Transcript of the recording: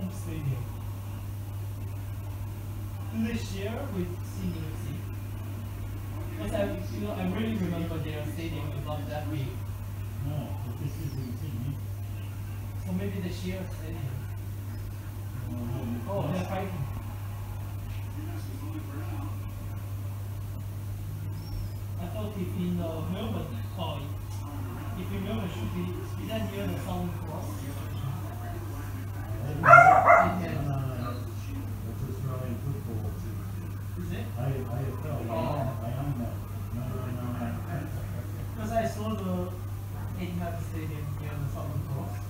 Stadium. Do they share with Sydney FC? Because I really remember their stadium was not that big. No, but this is in Sydney. So maybe they share stadium. Oh, they're fighting. I thought if in Melbourne, if in Melbourne should be, is that near the Southern Cross? That's Australian football. Is it? AFL, I own that. No. Because I saw the Etihad Stadium near the Southern Cross.